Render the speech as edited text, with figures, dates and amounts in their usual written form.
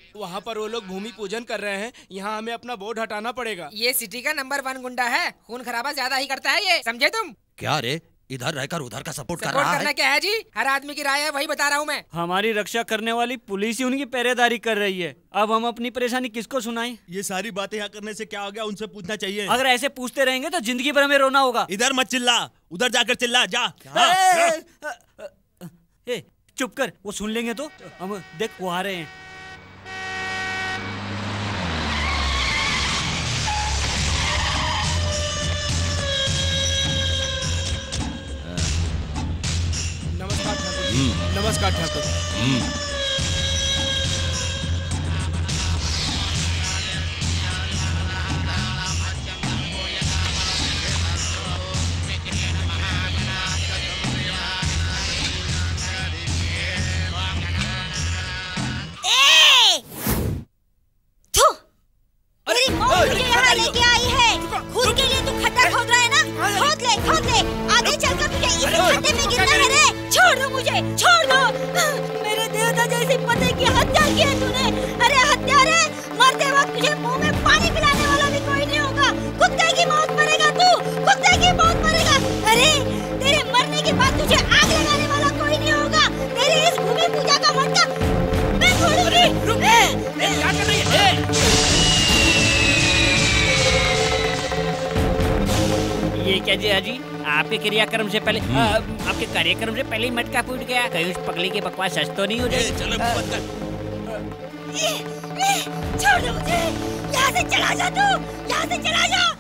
वहाँ पर वो लोग भूमि पूजन कर रहे हैं, यहाँ हमें अपना बोर्ड हटाना पड़ेगा। ये सिटी का नंबर 1 गुंडा है, खून खराबा ज्यादा ही करता है ये, समझे तुम? क्या रे, इधर रहकर उधर का सपोर्ट कर रहा है? करना क्या है जी, हर आदमी की राय है, वही बता रहा हूँ मैं। हमारी रक्षा करने वाली पुलिस ही उनकी पहरेदारी कर रही है, अब हम अपनी परेशानी किसको सुनाएं? ये सारी बातें यहाँ करने से क्या हो गया, उनसे पूछना चाहिए। अगर ऐसे पूछते रहेंगे तो जिंदगी भर हमें रोना होगा। इधर मत चिल्ला, उधर जाकर चिल्ला, जा। चुप कर, वो सुन लेंगे तो। हम देख वो आ रहे हैं। नमस्कार ठाकुर। नमस्कार ठाकुर। लेके आई है, खुद के लिए तू खड्डा खोद रहा है ना? खोद ले, आगे चलकर तुझे इसी खड्डे में गिरना है रे। छोड़ दो मुझे, छोड़ दो। मेरे देवता जैसे पति की हत्या की है तूने। अरे हत्यारे, मरते वक्त तुझे मुंह में पानी पिलाने वाला भी कोई नहीं होगा। कुत्ते की मौत मरेगा तू, कुत्ते की मौत मरेगा। अरे तेरे मरने के बाद तुझे आग लगाने वाला कोई नहीं होगा। तेरी इस भूमि पूजा का मटका मैं खोलूंगी। क्या कर रही है? ये क्या जी हाजी, आपके क्रियाक्रम से पहले आपके कार्यक्रम से पहले ही मटका फूट गया। कहीं उस पगली की बकवास सच तो नहीं हो जाए? चलो छोड़ दो मुझे, यहाँ से चला जा तू, यहाँ से चला जा।